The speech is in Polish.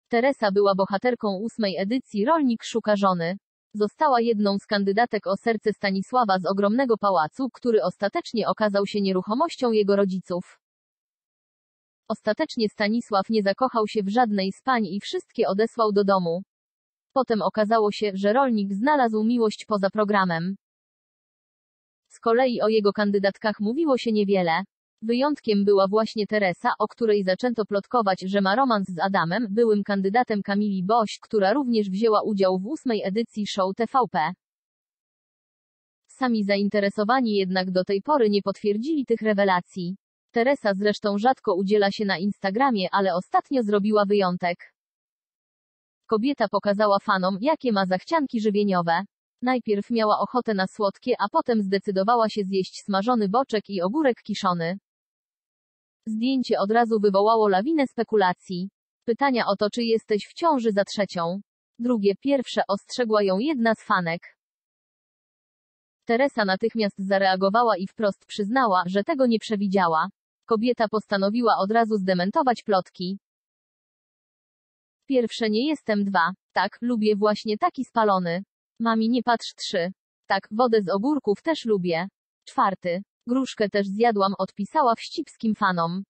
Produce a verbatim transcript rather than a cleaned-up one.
Teresa była bohaterką ósmej edycji Rolnik szuka żony. Została jedną z kandydatek o serce Stanisława z ogromnego pałacu, który ostatecznie okazał się nieruchomością jego rodziców. Ostatecznie Stanisław nie zakochał się w żadnej z pań i wszystkie odesłał do domu. Potem okazało się, że Rolnik znalazł miłość poza programem. Z kolei o jego kandydatkach mówiło się niewiele. Wyjątkiem była właśnie Teresa, o której zaczęto plotkować, że ma romans z Adamem, byłym kandydatem Kamili Boś, która również wzięła udział w ósmej edycji show T V P. Sami zainteresowani jednak do tej pory nie potwierdzili tych rewelacji. Teresa zresztą rzadko udziela się na Instagramie, ale ostatnio zrobiła wyjątek. Kobieta pokazała fanom, jakie ma zachcianki żywieniowe. Najpierw miała ochotę na słodkie, a potem zdecydowała się zjeść smażony boczek i ogórek kiszony. Zdjęcie od razu wywołało lawinę spekulacji. Pytania o to, czy jesteś w ciąży za trzecią. Drugie, pierwsze, ostrzegła ją jedna z fanek. Teresa natychmiast zareagowała i wprost przyznała, że tego nie przewidziała. Kobieta postanowiła od razu zdementować plotki. Pierwsze, nie jestem dwa. Tak, lubię właśnie taki spalony. Mami, nie patrz trzy. Tak, wodę z ogórków też lubię. Czwarty. Gruszkę też zjadłam, odpisała wścibskim fanom.